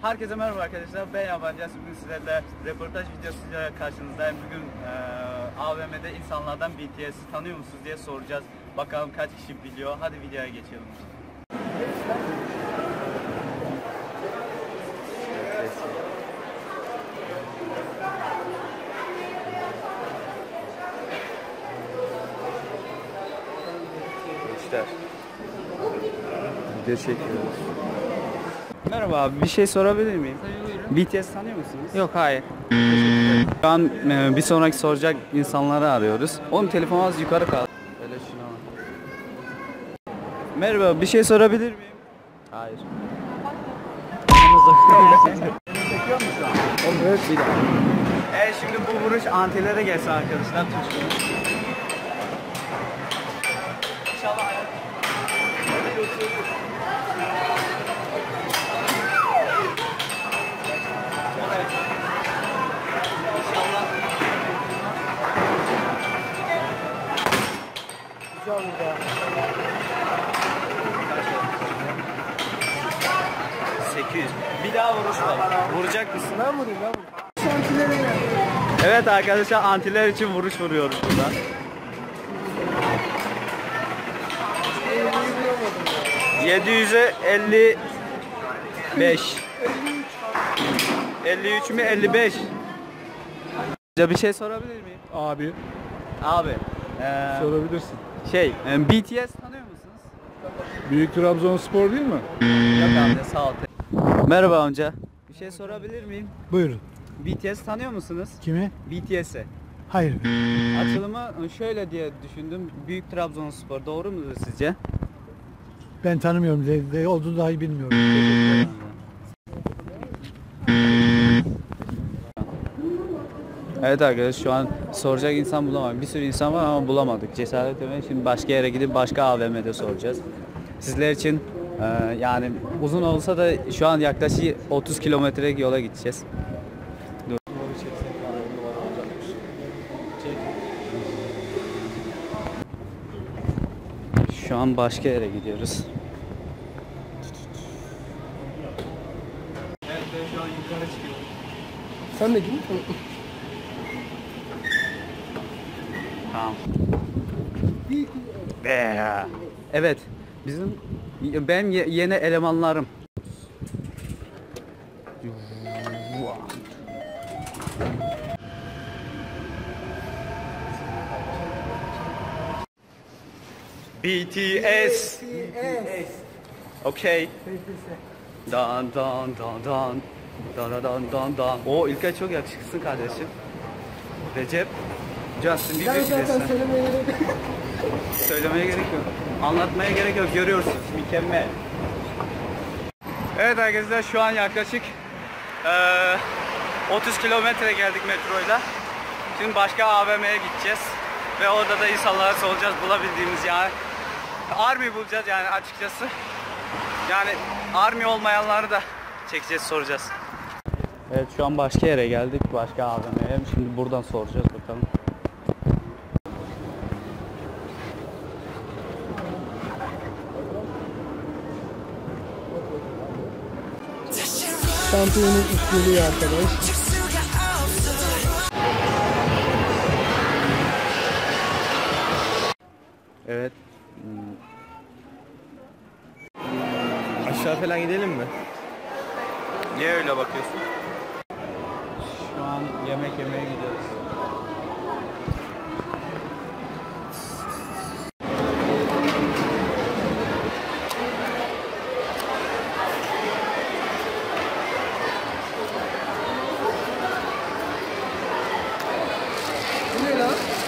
Herkese merhaba arkadaşlar, ben Yabancı. Bugün sizlerle röportaj videosuyla karşınızdayım. Bugün AVM'de insanlardan BTS'i tanıyor musunuz diye soracağız. Bakalım kaç kişi biliyor. Hadi videoya geçelim. Video çekiyoruz. Merhaba abi, bir şey sorabilir miyim? BTS tanıyor musunuz? Yok, hayır. Şu an bir sonraki soracak insanları arıyoruz. Oğlum telefonu az yukarı kaldı. Böyle şuna bak. Merhaba, bir şey sorabilir miyim? Hayır. Çekiyor musun şu an? Oğlum evet bir daha. Evet, şimdi bu vuruş antilere gelsin arkadaşlar. İnşallah hayat. Güzel burada. 800. Bir daha vuruş var. Vuracak mısın? Ben vurayım. Santilere gel. Evet arkadaşlar, antiler için vuruş vuruyoruz burada. 700'e 55. 53 mü 55? Bir şey sorabilir miyim? Abi Abi. sorabilirsin. BTS tanıyor musunuz? Büyük Trabzonspor değil mi? Yok amca, sağ ol. Merhaba amca. Bir şey sorabilir miyim? Buyurun. BTS tanıyor musunuz? Kimi? BTS'i. Hayır. Açılımı şöyle diye düşündüm. Büyük Trabzonspor, doğru mudur sizce? Ben tanımıyorum. Ne olduğunu dahi bilmiyorum. Evet arkadaşlar, şu an soracak insan bulamadık. Bir sürü insan var ama bulamadık. Cesaret edemedik. Şimdi başka yere gidip başka AVM'de soracağız. Sizler için yani uzun olsa da şu an yaklaşık 30 kilometrelik yola gideceğiz. Dur. Şu an başka yere gidiyoruz. Evet, ben şu an yukarı çıkıyorum. Sen de git. Tamam. Evet. Ben yeni elemanlarım. BTS. Okay. Dan dan dan dan. Dan dan dan dan. O İlkay, çok yakışıklısın kardeşim. Recep. Justin Bieber Ben zaten gibisin. söylemeye gerek yok. Söylemeye gerek yok. Anlatmaya gerek yok. Görüyorsunuz. Mükemmel. Evet arkadaşlar, şu an yaklaşık 30 kilometre geldik metroyla. Şimdi başka AVM'ye gideceğiz. Ve orada da insanlara soracağız, bulabildiğimiz yani. Army bulacağız yani açıkçası. Yani Army olmayanları da çekeceğiz, soracağız. Evet, şu an başka yere geldik. Başka AVM'ye. Şimdi buradan soracağız bakalım. Şampiyonun üstünlüğü arkadaş. Evet. Aşağı falan gidelim mi? Niye öyle bakıyorsun? Şu an yemek yemeye gidiyoruz. Bu ne lan?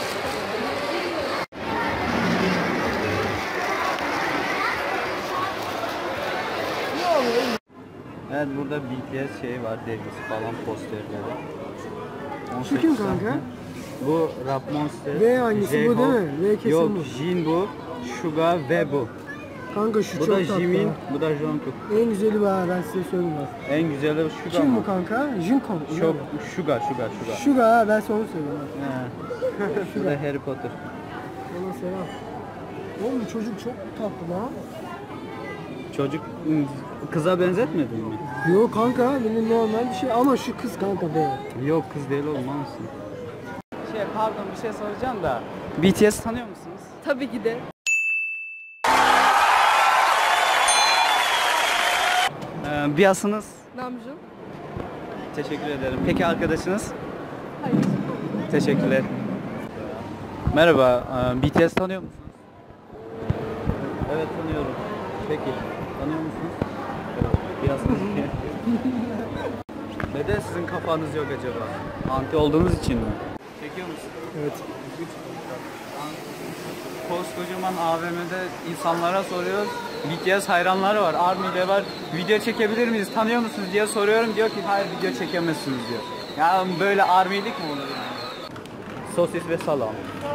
Evet, burada BTS var, dergisi falan, posterleri. Şu kim kanka? Bu Rap Monster. V hangisi, bu değil mi? V kesin Yok, bu. Jin bu, Suga ve bu. Kanka şu Bu çok da tatlı. Jimin, ha. bu da Jungkook. En güzeli bu ha, ben size söyleyeyim bak. En güzeli Suga Kim mı? bu kanka? Jungkook. Çok Suga. Suga ha, ben sana onu söyleyeyim ha. Bu da Harry Potter. Ona selam. Oğlum bu çocuk çok tatlı lan. Çocuk kıza benzetmedin mi? Yok kanka benim normal bir şey ama şu kız kanka be. Yok kız değil olmalısın. Pardon bir şey soracağım da. BTS tanıyor musunuz? Tabii ki de. Biasınız? Namjoon? Teşekkür ederim. Peki arkadaşınız? Hayır. Teşekkürler. Merhaba, BTS tanıyor musunuz? Evet tanıyorum. Peki, tanıyor musunuz? Evet. Biasınız ki. Neden sizin kafanız yok acaba? Anti olduğunuz için mi? Çekiyor musun? Evet. Koskocaman AVM'de insanlara soruyoruz. BTS hayranları var, ARMY'de var. Video çekebilir miyiz, tanıyor musunuz diye soruyorum. Diyor ki hayır video çekemezsiniz diyor. Ya böyle ARMY'lik mi olur yani? Sosis ve salam.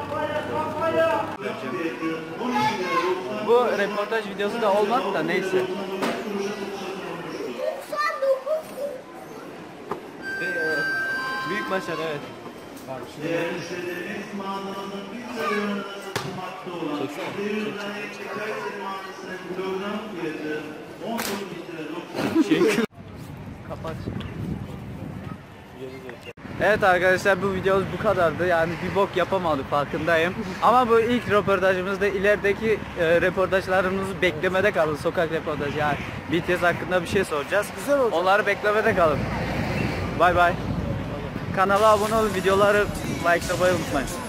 Bu röportaj videosu da olmadı da neyse. Büyük başarı evet. Kapat. Evet arkadaşlar bu videomuz bu kadardı. Yani bir bok yapamadık farkındayım. Ama bu ilk röportajımızda ilerideki röportajlarımızı beklemede kalın. Sokak röportajı yani BTS hakkında bir şey soracağız. Güzel olacak. Onları beklemede kalın. Bay bay. Kanala abone olun, videoları likelamayı unutmayın.